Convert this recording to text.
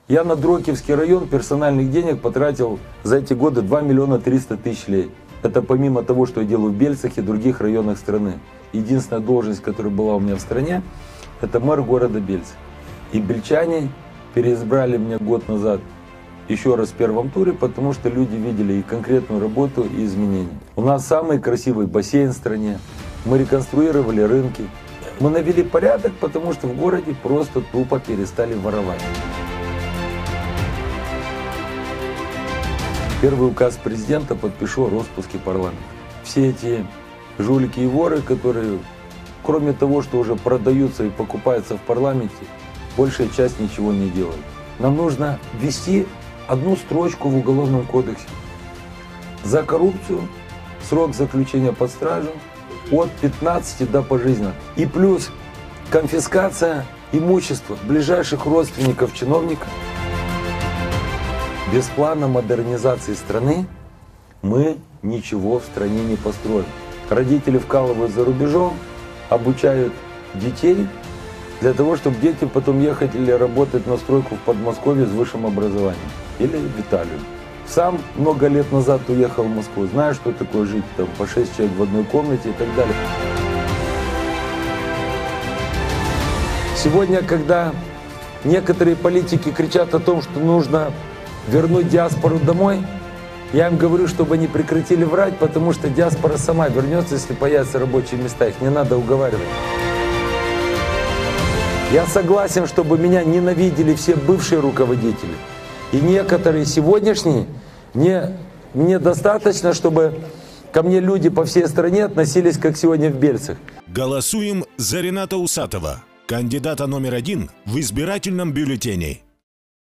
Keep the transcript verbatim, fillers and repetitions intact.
Я на Дрокевский район персональных денег потратил за эти годы два миллиона триста тысяч лей. Это помимо того, что я делаю в Бельцах и других районах страны. Единственная должность, которая была у меня в стране, это мэр города Бельцы. И бельчане переизбрали меня год назад еще раз в первом туре, потому что люди видели и конкретную работу, и изменения. У нас самый красивый бассейн в стране. Мы реконструировали рынки. Мы навели порядок, потому что в городе просто тупо перестали воровать. Первый указ президента подпишу о распуске парламента. Все эти жулики и воры, которые, кроме того, что уже продаются и покупаются в парламенте, большая часть ничего не делает. Нам нужно ввести одну строчку в Уголовном кодексе. За коррупцию срок заключения под стражу от пятнадцати до пожизненно. И плюс конфискация имущества ближайших родственников чиновника. Без плана модернизации страны мы ничего в стране не построим. Родители вкалывают за рубежом, обучают детей для того, чтобы дети потом ехали работать на стройку в Подмосковье с высшим образованием. Или в Италию. Сам много лет назад уехал в Москву. Знаю, что такое жить там по шесть человек в одной комнате и так далее. Сегодня, когда некоторые политики кричат о том, что нужно вернуть диаспору домой, я им говорю, чтобы они прекратили врать, потому что диаспора сама вернется, если появятся рабочие места. Их не надо уговаривать. Я согласен, чтобы меня ненавидели все бывшие руководители. И некоторые сегодняшние. Мне, мне достаточно, чтобы ко мне люди по всей стране относились, как сегодня в Бельцах. Голосуем за Рената Усатова, кандидата номер один в избирательном бюллетене.